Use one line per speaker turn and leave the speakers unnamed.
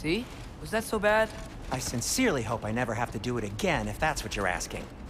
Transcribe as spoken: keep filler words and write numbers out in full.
See? Was that so bad?
I sincerely hope I never have to do it again, if that's what you're asking.